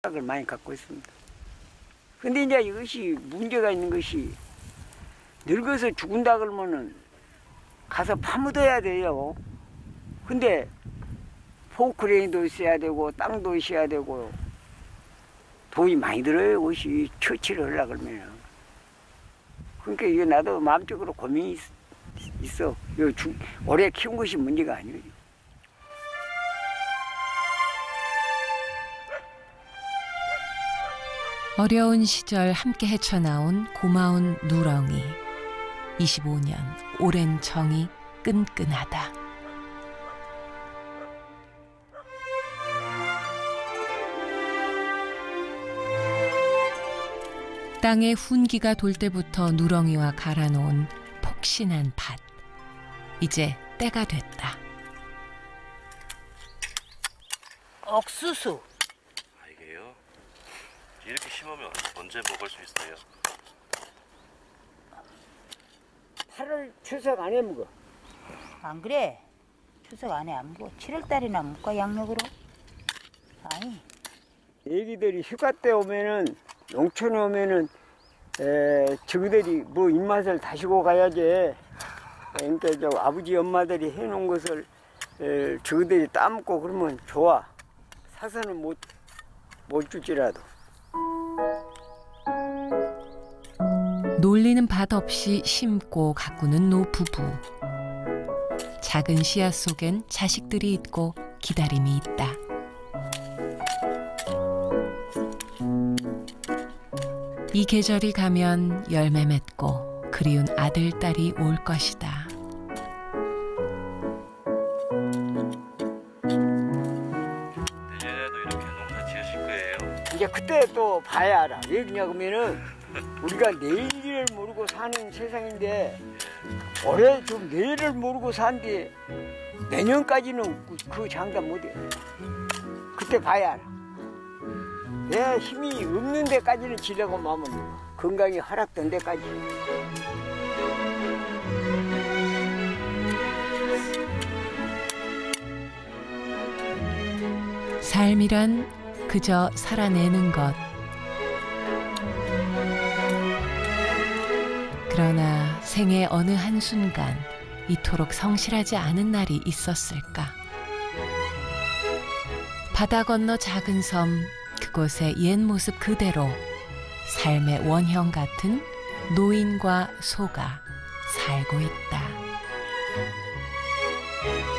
생각을 많이 갖고 있습니다. 근데 이제 이것이 문제가 있는 것이 늙어서 죽은다 그러면은 가서 파묻어야 돼요. 근데 포크레인도 있어야 되고 땅도 있어야 되고 돈이 많이 들어요. 이것이 처치를 하려고 그러면. 그러니까 이게 나도 마음적으로 고민이 있어. 오래 키운 것이 문제가 아니에요. 어려운 시절 함께 헤쳐나온 고마운 누렁이. 25년 오랜 정이 끈끈하다. 땅에 훈기가 돌 때부터 누렁이와 갈아놓은 폭신한 밭. 이제 때가 됐다. 옥수수. 아, 이게요? 이렇게 심으면 언제 먹을 수 있어요? 8월 추석 안에 먹어. 안 그래? 추석 안에 안 먹어. 7월달이나 먹고 양력으로. 아니. 애기들이 휴가 때 오면은 농촌에 오면은 저기들이 뭐 입맛을 다시고 가야지. 그러니까 저 아버지 엄마들이 해놓은 것을 저기들이 따먹고 그러면 좋아. 사서는 못 줄지라도. 놀리는 밭 없이 심고 가꾸는 노부부. 작은 씨앗 속엔 자식들이 있고 기다림이 있다. 이 계절이 가면 열매 맺고 그리운 아들, 딸이 올 것이다. 내년에도 이렇게 농사 지으실 거예요? 이제 그때 또 봐야 알아. 왜 그러냐면은 우리가 내일을 모르고 사는 세상인데 올해 좀 내일을 모르고 산뒤 내년까지는 그 장담 못해. 그때 봐야 알아. 내 힘이 없는 데까지는 지려고 마음은 건강이 허락된 데까지. 삶이란 그저 살아내는 것. 그러나 생의 어느 한순간 이토록 성실하지 않은 날이 있었을까. 바다 건너 작은 섬, 그곳의 옛 모습 그대로 삶의 원형 같은 노인과 소가 살고 있다.